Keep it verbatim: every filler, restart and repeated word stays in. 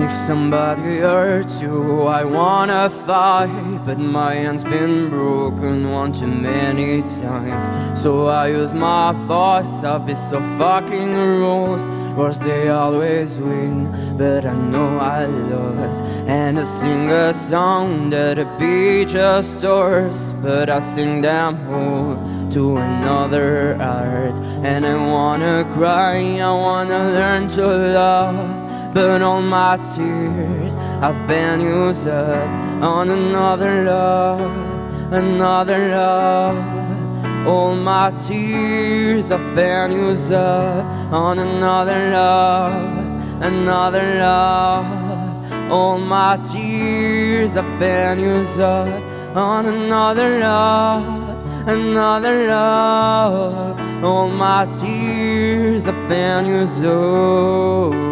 If somebody hurts you, I wanna fight, but my hand's been broken one too many times. So I use my voice, I've been so fucking rules. Course they always win, but I know I lost. And I sing a song that a beat just yours, but I sing them whole to another art. And I wanna cry, I wanna learn to love, but all my tears have been used up on another love, another love. All my tears have been used up on another love, another love. All my tears have been used up on another love, another love. All my tears have been used up.